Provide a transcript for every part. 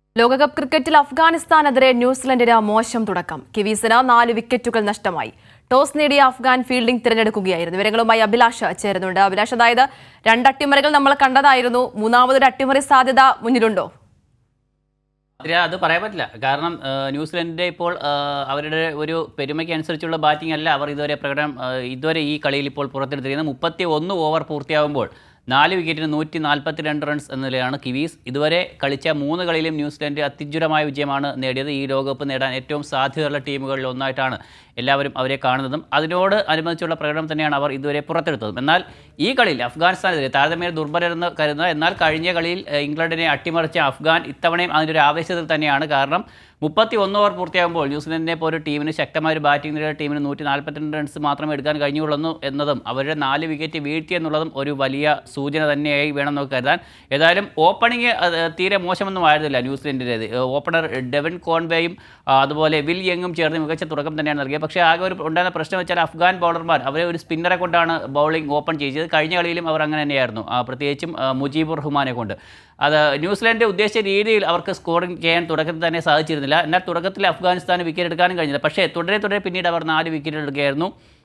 ലോകകപ്പ് ക്രിക്കറ്റിൽ അഫ്ഗാനിസ്ഥാനെതിരെ ന്യൂസിലൻഡിന് മോശം തുടക്കം. കിവീസിന് 4 വിക്കറ്റുകൾ നഷ്ടമായി. ടോസ് നേടിയ അഫ്ഗാൻ ഫീൽഡിംഗ് തിരഞ്ഞെടുക്കുകയായിരുന്നു. വിവരങ്ങളുമായി അഭിലാഷ് ചേരുന്നുണ്ട്. അഭിലാഷ്, അതായത് 2 അട്ടിമറികൾ നമ്മൾ കണ്ടതായിരുന്നു. മൂന്നാമതൊരു അട്ടിമറി സാധ്യത മുന്നിലുണ്ടോ? അത് പറയാൻ പറ്റില്ല. കാരണം ന്യൂസിലൻഡിൻ്റെ ഇപ്പോൾ അവരുടെ ഒരു പെരുമയ്ക്ക് അനുസരിച്ചുള്ള ബാറ്റിംഗ് അല്ല അവർ ഇതുവരെ ഈ കളിയിൽ ഇപ്പോൾ പുറത്തെടുത്തിരിക്കുന്നത്. 31 ഓവർ പൂർത്തിയാകുമ്പോൾ 4 വിക്കറ്റിന് 142 റൺസ് എന്ന നിലയാണ് കിവീസ്. ഇതുവരെ കളിച്ച 3 കളിയിലും ന്യൂസിലൻഡ് അത്യുജ്വലമായ വിജയമാണ് നേടിയത്. ഈ ലോകകപ്പ് നേടാൻ ഏറ്റവും സാധ്യതയുള്ള ടീമുകളിൽ ഒന്നായിട്ടാണ് എല്ലാവരും അവരെ കാണുന്നതും അതിനോട് അനുബന്ധിച്ചുള്ള പ്രകടനം തന്നെയാണ് അവർ ഇതുവരെ പുറത്തെടുത്തതും. എന്നാൽ ഈ കളിയിൽ അഫ്ഗാനിസ്ഥാനെതിരെ താരതമ്യേന ദുർബലരെന്ന് കരുതുന്ന, എന്നാൽ കഴിഞ്ഞ കളിയിൽ ഇംഗ്ലണ്ടിനെ അട്ടിമറിച്ച അഫ്ഗാൻ ഇത്തവണയും അതിൻ്റെ ഒരു ആവേശത്തിൽ തന്നെയാണ്. കാരണം 31 ഓവർ പൂർത്തിയാകുമ്പോൾ ന്യൂസിലൻഡിനെ പോലെ ഒരു ടീമിന് ശക്തമായ ഒരു ബാറ്റിംഗ് നിലയുടെ ടീമിന് 142 റൺസ് മാത്രമേ എടുക്കാൻ കഴിഞ്ഞുള്ളൂ എന്നതും അവരുടെ 4 വിക്കറ്റ് വീഴ്ത്തിയെന്നുള്ളതും ഒരു വലിയ സൂചന തന്നെയായി വേണം നമുക്ക് കരുതാൻ. ഏതായാലും ഓപ്പണിംഗ് തീരെ മോശമൊന്നും ആയിരുന്നില്ല ന്യൂസിലൻഡിൻ്റേത്. ഓപ്പണർ ഡെവൻ കോൺവേയും അതുപോലെ വിൽ യങ്ങും ചേർന്ന് മികച്ച തുടക്കം തന്നെയാണ് നൽകിയത്. പക്ഷേ ആകെ ഉണ്ടായിരുന്ന പ്രശ്നം വെച്ചാൽ അഫ്ഗാൻ ബൗളർമാർ അവരെ ഒരു സ്പിന്നറെ കൊണ്ടാണ് ബൗളിംഗ് ഓപ്പൺ ചെയ്തത്. കഴിഞ്ഞ കളിയിലും അവർ അങ്ങനെ തന്നെയായിരുന്നു, പ്രത്യേകിച്ചും മുജീബുർ റഹ്മാനെ കൊണ്ട്. അത് ന്യൂസിലൻഡ് ഉദ്ദേശിച്ച രീതിയിൽ അവർക്ക് സ്കോറിംഗ് ചെയ്യാൻ തുടക്കത്തിൽ തന്നെ സാധിച്ചിരുന്നില്ല. എന്നാൽ തുടക്കത്തിൽ അഫ്ഗാനിസ്ഥാന് വിക്കറ്റ് എടുക്കാനും കഴിഞ്ഞില്ല. പക്ഷേ തുടരെ പിന്നീട് അവർ 4 വിക്കറ്റ് എടുക്കുകയായിരുന്നു.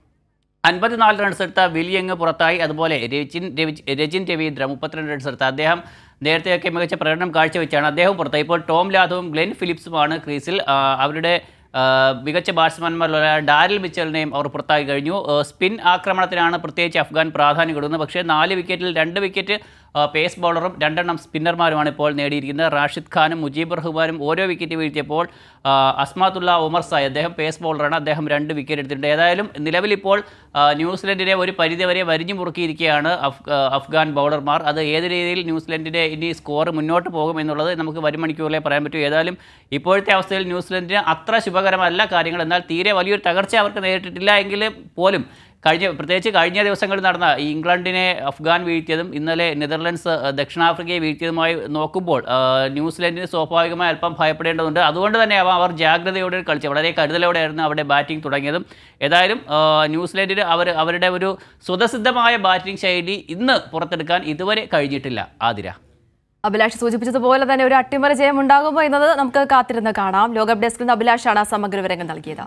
54 റൺസ് എടുത്ത വിൽ യങ് പുറത്തായി. അതുപോലെ രജിൻ രവീന്ദ്ര 32 റൺസ് എടുത്ത അദ്ദേഹം നേരത്തെയൊക്കെ മികച്ച പ്രകടനം കാഴ്ചവെച്ചാണ് അദ്ദേഹം പുറത്തായി. ഇപ്പോൾ ടോം ലാഥവും ഗ്ലെൻ ഫിലിപ്സുമാണ് ക്രീസിൽ. അവരുടെ മികച്ച ബാറ്റ്സ്മാൻമാരിലുള്ള ഡാരിൽ മിച്ചലിനെയും അവർ പുറത്താക്കി കഴിഞ്ഞു. സ്പിൻ ആക്രമണത്തിനാണ് പ്രത്യേകിച്ച് അഫ്ഗാൻ പ്രാധാന്യം കൊടുക്കുന്നത്. പക്ഷേ 4 വിക്കറ്റിൽ 2 വിക്കറ്റ് പേസ് ബൗളറും 2 സ്പിന്നർമാരുമാണ് ഇപ്പോൾ നേടിയിരിക്കുന്നത്. റാഷിദ് ഖാനും മുജീബുർ റഹ്മാനും ഓരോ വിക്കറ്റ് വീഴ്ത്തിയപ്പോൾ അസ്മാത്തുള്ള ഒമർ സായ് അദ്ദേഹം പേസ് ബൗളറാണ്, അദ്ദേഹം 2 വിക്കറ്റ് എടുത്തിട്ടുണ്ട്. ഏതായാലും നിലവിലിപ്പോൾ ന്യൂസിലൻഡിനെ ഒരു പരിധിവരെ വരിഞ്ഞു മുറുക്കിയിരിക്കുകയാണ് അഫ്ഗാൻ ബൗളർമാർ. അത് ഏത് രീതിയിൽ ന്യൂസിലൻഡിൻ്റെ ഇനി സ്കോർ മുന്നോട്ട് പോകും എന്നുള്ളത് നമുക്ക് വരും മണിക്കൂറിലേ പറയാൻ പറ്റൂ. ഏതായാലും ഇപ്പോഴത്തെ അവസ്ഥയിൽ ന്യൂസിലൻഡിന് അത്ര ശുഭകരമല്ല കാര്യങ്ങൾ. എന്നാൽ തീരെ വലിയൊരു തകർച്ച അവർക്ക് നേരിട്ടിട്ടില്ല എങ്കിൽ പോലും പ്രത്യേകിച്ച് കഴിഞ്ഞ ദിവസങ്ങളിൽ നടന്ന ഇംഗ്ലണ്ടിനെ അഫ്ഗാൻ വീഴ്ത്തിയതും ഇന്നലെ നെതർലൻഡ്സ് ദക്ഷിണാഫ്രിക്കയെ വീഴ്ത്തിയതുമായി നോക്കുമ്പോൾ ന്യൂസിലൻഡിന് സ്വാഭാവികമായി അല്പം ഭയപ്പെടേണ്ടതുണ്ട്. അതുകൊണ്ട് തന്നെ അവർ ജാഗ്രതയോടെ കളിച്ചു, വളരെ കരുതലോടെയായിരുന്നു അവിടെ ബാറ്റിംഗ് തുടങ്ങിയതും. ഏതായാലും ന്യൂസിലൻഡിന് അവരുടെ ഒരു സ്വതസിദ്ധമായ ബാറ്റിംഗ് ശൈലി ഇന്ന് പുറത്തെടുക്കാൻ ഇതുവരെ കഴിഞ്ഞിട്ടില്ല. ആതിര, അഭിലാഷ് സൂചിപ്പിച്ചതുപോലെ തന്നെ ഒരു അട്ടിമറി ജയം ഉണ്ടാകുമോ എന്നത് നമുക്ക് കാത്തിരുന്ന് കാണാം. ലോകകപ്പ് ഡെസ്കിൽ നിന്ന് അഭിലാഷാണ് സമഗ്ര വിവരങ്ങൾ നൽകിയത്.